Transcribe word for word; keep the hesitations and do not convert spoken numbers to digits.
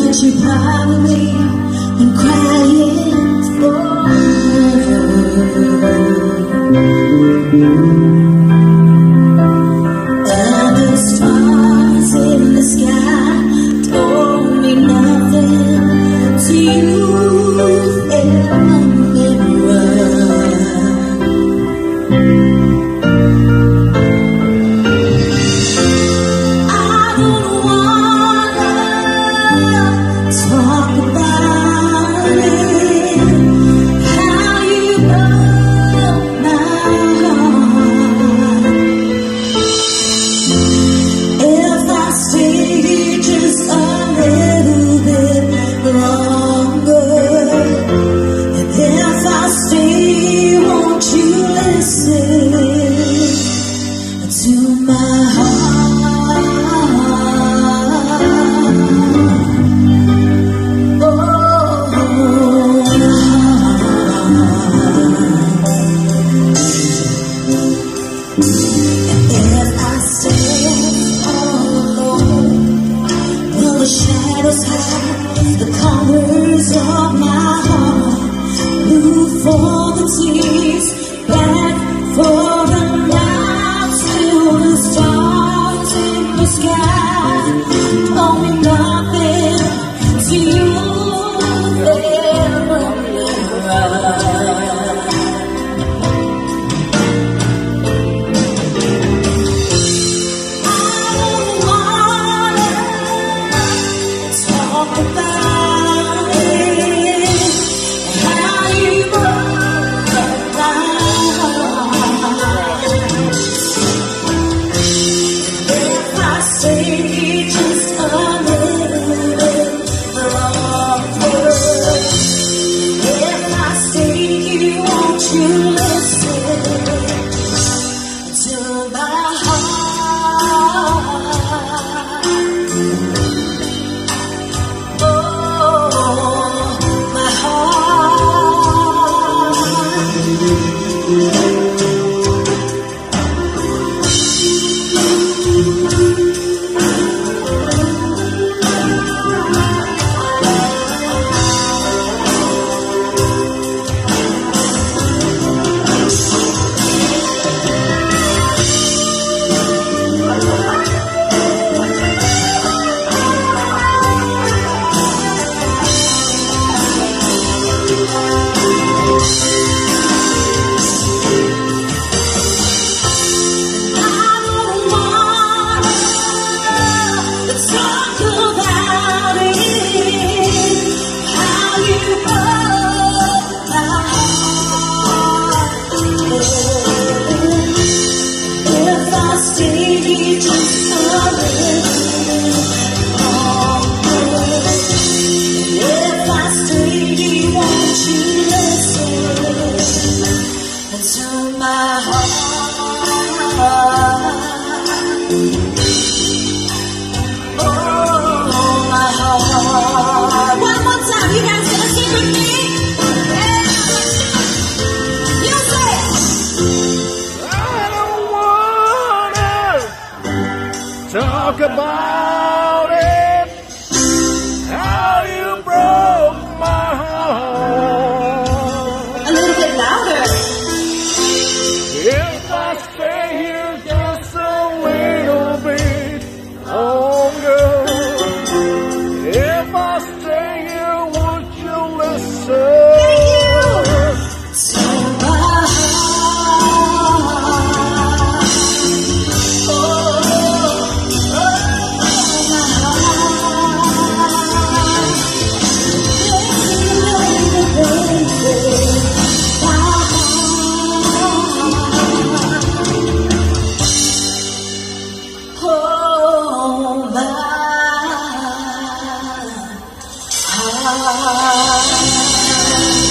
that you probably been crying for. And the stars in the sky told me nothing to you in the mirror. I don't wanna talk about it, how you broke my heart. If I stay just a little bit longer, and if I stay, won't you listen to my heart? Oh, if I stay all alone, will the shadows hide the colors of my heart? Move for the tears, back for the nights to the stars in the sky. Told me nothing to you ever. I don't wanna talk about it, how you broke my heart. If I stay just a little bit longer, if I stay, won't you listen to my heart? Oh, my heart. Talk about it, how you broke my heart. A little bit louder. If I stay here just a little bit longer, if I stay here, won't you listen? To my heart. Oh, oh, my heart. Oh, my heart.